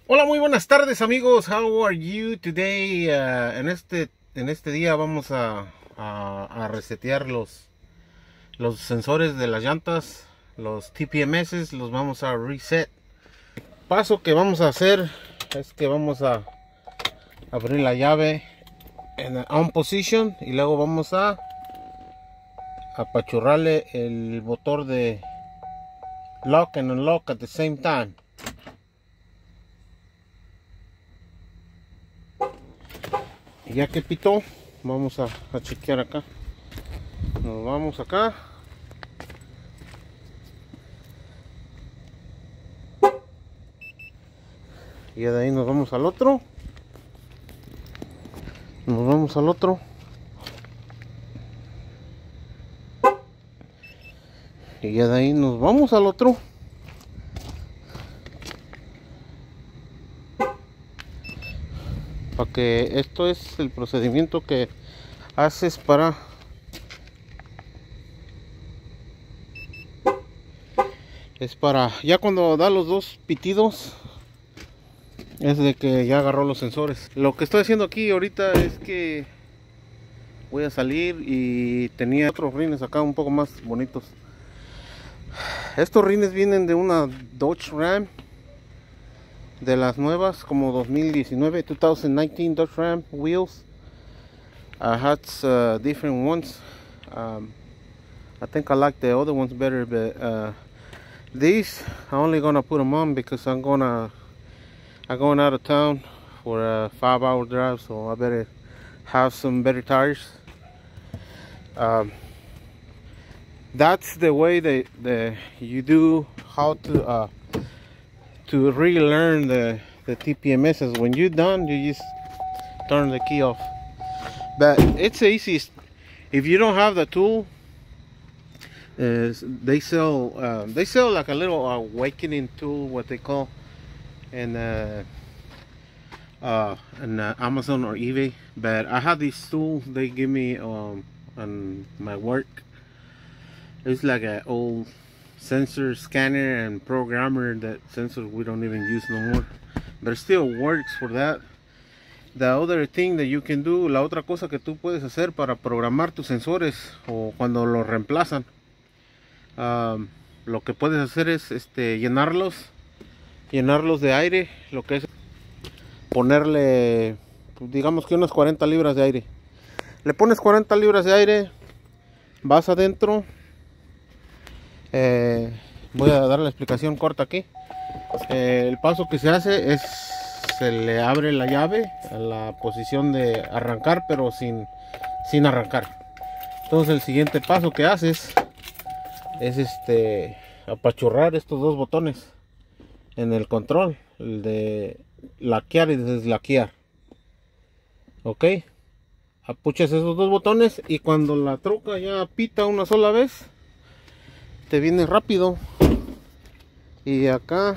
Hola, muy buenas tardes amigos. How are you today? En este día vamos a resetear los sensores de las llantas, los TPMS, los vamos a reset. Paso que vamos a hacer es que vamos a abrir la llave en on position y luego vamos a apachurrarle el motor de lock and unlock at the same time. Y ya que pitó, vamos a chequear acá. Nos vamos acá. Y de ahí nos vamos al otro. Nos vamos al otro. Y ya de ahí nos vamos al otro. Para que esto es el procedimiento que haces para ya cuando da los dos pitidos es de que ya agarró los sensores. Lo que estoy haciendo aquí ahorita es que voy a salir y tenía otros rines acá un poco más bonitos. Estos rines vienen de una Dodge Ram, de las nuevas, como 2019 Dodge Ram wheels. I had different ones. I think I like the other ones better, but these I'm only gonna put them on because I'm going out of town for a 5-hour drive, so I better have some better tires. That's the way that you do how to relearn the TPMS. When you're done, you just turn the key off. But it's the easiest. If you don't have the tool, they sell like a little awakening tool, what they call, in Amazon or eBay. But I have these tools they give me on my work. It's like an old sensor scanner and programmer that sensors we don't even use no more, but it still works for that. The other thing that you can do, la otra cosa que tú puedes hacer para programar tus sensores o cuando los reemplazan, lo que puedes hacer es llenarlos de aire, lo que es ponerle, digamos que unas 40 libras de aire. Le pones 40 libras de aire, vas adentro. Voy a dar la explicación corta aquí. El paso que se hace es se le abre la llave a la posición de arrancar, pero sin arrancar. Entonces el siguiente paso que haces es apachurrar estos dos botones en el control, el de laquear y deslaquear. Ok, apuchas esos dos botones y cuando la troca ya pita una sola vez, te viene rápido. Y acá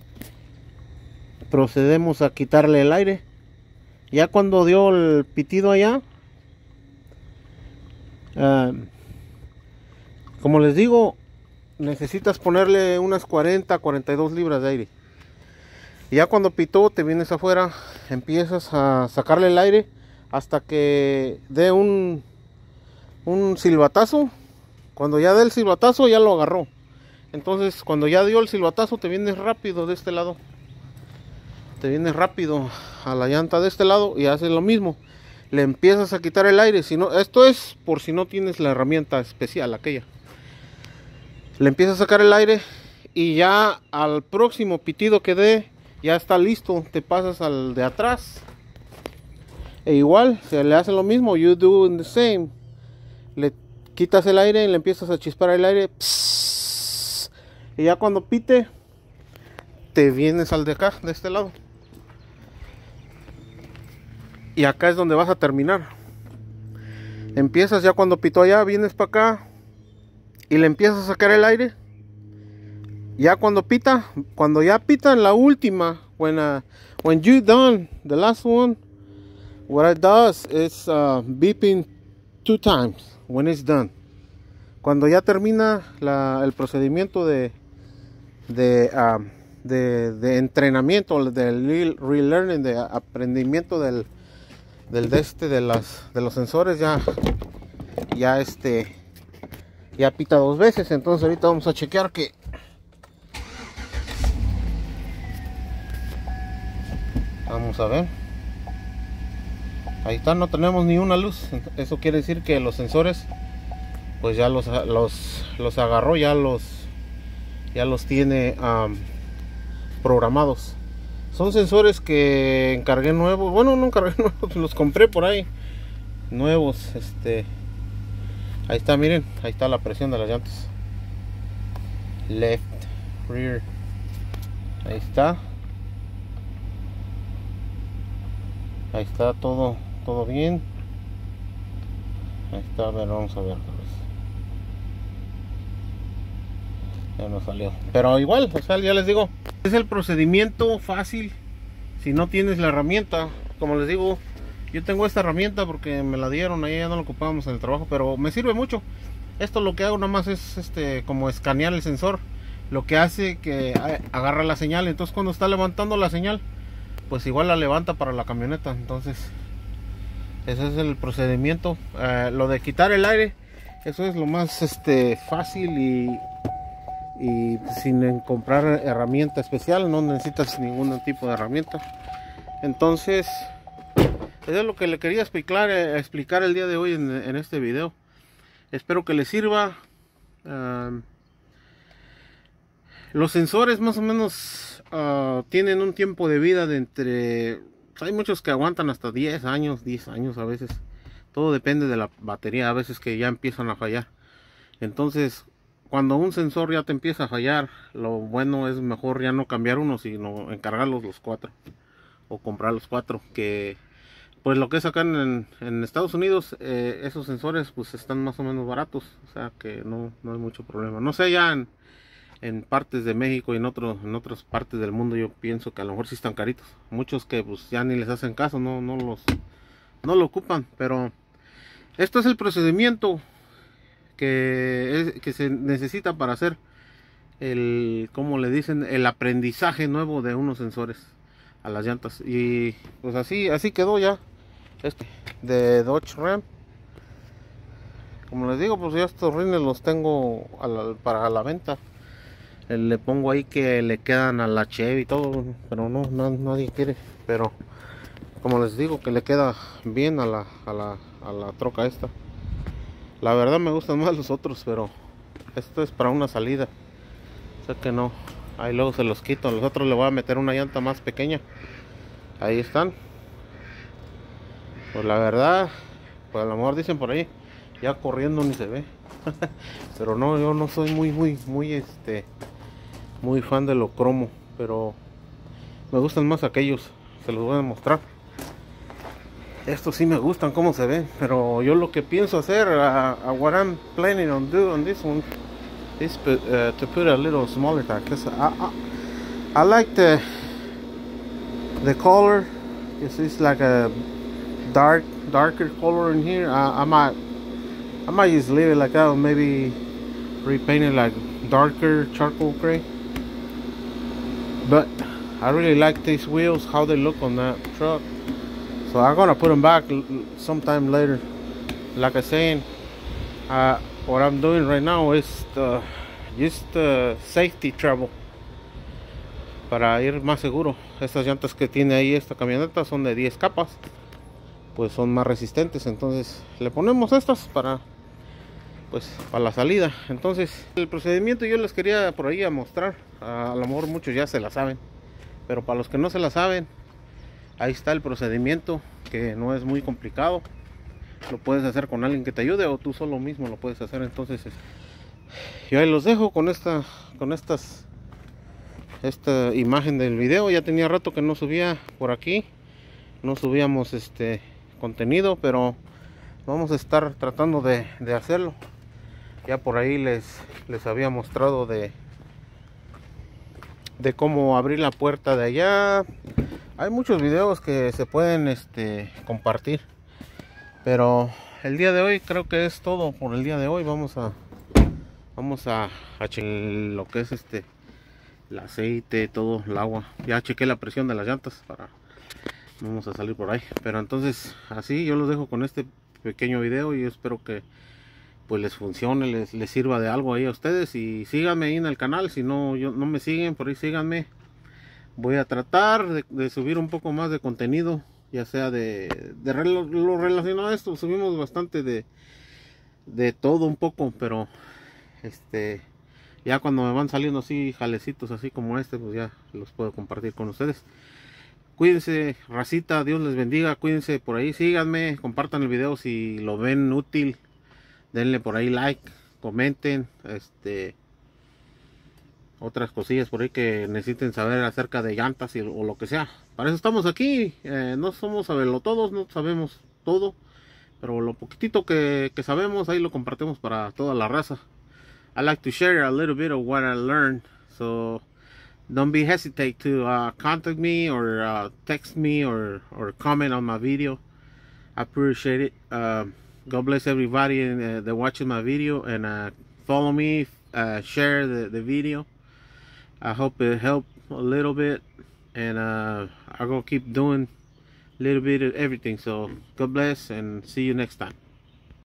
procedemos a quitarle el aire. Ya cuando dio el pitido allá, como les digo, necesitas ponerle unas 42 libras de aire. Y ya cuando pitó, te vienes afuera, empiezas a sacarle el aire hasta que dé un silbatazo. Cuando ya dé el silbatazo, ya lo agarró. Entonces cuando ya dio el silbatazo, te vienes rápido de este lado. Te vienes rápido a la llanta de este lado y haces lo mismo. Le empiezas a quitar el aire. Si no, esto es por si no tienes la herramienta especial, aquella. Le empiezas a sacar el aire y ya al próximo pitido que dé, ya está listo. Te pasas al de atrás. E igual, se le hace lo mismo. You do the same. Le quitas el aire y le empiezas a chispar el aire. Psss, y ya cuando pite, te vienes al de acá, de este lado. Y acá es donde vas a terminar. Empiezas ya cuando pitó allá, vienes para acá y le empiezas a sacar el aire. Ya cuando ya pita en la última, when you done the last one, what it does is beeping 2 times when it's done. Cuando ya termina el procedimiento de de entrenamiento, del relearning, de aprendimiento de los sensores, ya pita 2 veces. Entonces ahorita vamos a chequear que vamos a ver. Ahí está, no tenemos ni una luz. Eso quiere decir que los sensores pues ya los agarró, ya los tiene programados. Son sensores que encargué nuevos. Bueno, no encargué nuevos, los compré por ahí nuevos. Ahí está, miren, ahí está la presión de las llantas. Left, rear. Ahí está. Ahí está todo bien. Ahí está, a ver, vamos a ver. Ya no salió, pero igual, o sea, ya les digo, es el procedimiento fácil si no tienes la herramienta. Como les digo, yo tengo esta herramienta porque me la dieron, ahí ya no la ocupábamos en el trabajo, pero me sirve mucho. Esto lo que hago nomás es como escanear el sensor, lo que hace que agarra la señal. Entonces cuando está levantando la señal, pues igual la levanta para la camioneta. Entonces ese es el procedimiento. Lo de quitar el aire, eso es lo más fácil y sin comprar herramienta especial. No necesitas ningún tipo de herramienta. Entonces eso es lo que le quería explicar el día de hoy en este video. Espero que les sirva. Los sensores más o menos tienen un tiempo de vida de entre... Hay muchos que aguantan hasta 10 años a veces. Todo depende de la batería, a veces que ya empiezan a fallar. Entonces, cuando un sensor ya te empieza a fallar, lo bueno es mejor ya no cambiar uno, sino encargarlos los 4. O comprar los 4. Que pues lo que es acá en Estados Unidos, esos sensores pues están más o menos baratos. O sea que no hay mucho problema. No sé, ya en partes de México y en otras partes del mundo yo pienso que a lo mejor sí están caritos. Muchos que pues ya ni les hacen caso, no lo ocupan. Pero esto es el procedimiento que se necesita para hacer como le dicen, el aprendizaje nuevo de unos sensores a las llantas. Y pues así quedó ya de Dodge Ram. Como les digo, pues ya estos rines los tengo para la venta. Le pongo ahí que le quedan a la Chevy y todo, pero nadie quiere. Pero como les digo, que le queda bien a la troca esta. La verdad me gustan más los otros, pero esto es para una salida. O sea que no, ahí luego se los quito. A los otros le voy a meter una llanta más pequeña. Ahí están. Pues la verdad, pues a lo mejor dicen por ahí, ya corriendo ni se ve. Pero no, yo no soy muy fan de lo cromo, pero me gustan más aquellos. Se los voy a mostrar. Estos sí me gustan cómo se ven, pero yo lo que pienso hacer, what I'm planning on doing on this one is to put a little smaller tag, because I like the color. It's like a darker color in here. I might just leave it like that, or maybe repaint it like darker charcoal gray. But I really like these wheels, how they look on that truck. So I'm gonna put them back sometime later. Like I saying, what I'm doing right now is just safety travel, para ir más seguro. Estas llantas que tiene ahí esta camioneta son de 10 capas, pues son más resistentes. Entonces le ponemos estas para la salida. Entonces el procedimiento yo les quería por ahí a mostrar. A lo mejor muchos ya se la saben, pero para los que no se la saben, ahí está el procedimiento, que no es muy complicado. Lo puedes hacer con alguien que te ayude, o tú solo mismo lo puedes hacer. Entonces yo ahí los dejo con esta imagen del video. Ya tenía rato que no subía por aquí, no subíamos contenido, pero vamos a estar tratando de hacerlo. Ya por ahí les había mostrado de cómo abrir la puerta de allá. Hay muchos videos que se pueden compartir, pero el día de hoy creo que es todo por el día de hoy. Vamos a checar lo que es el aceite, todo el agua. Ya chequé la presión de las llantas para vamos a salir por ahí. Pero entonces así yo los dejo con este pequeño video y espero que pues les funcione, les sirva de algo ahí a ustedes. Y síganme ahí en el canal, si no, no me siguen, por ahí síganme. Voy a tratar de subir un poco más de contenido, ya sea de lo relacionado a esto. Subimos bastante de todo un poco, pero ya cuando me van saliendo así jalecitos así como este, pues ya los puedo compartir con ustedes. Cuídense, racita, Dios les bendiga, cuídense por ahí, síganme, compartan el video si lo ven útil, denle por ahí like, comenten, otras cosillas por ahí que necesiten saber acerca de llantas o lo que sea. Para eso estamos aquí, no somos sabelotodos, no sabemos todo, pero lo poquitito que sabemos ahí lo compartimos para toda la raza. I like to share a little bit of what I learned, so don't be hesitate to contact me or text me or comment on my video. I appreciate it. God bless everybody that watching my video, and follow me, share the video. I hope it helped a little bit, and I'm gonna keep doing a little bit of everything. So God bless, and see you next time.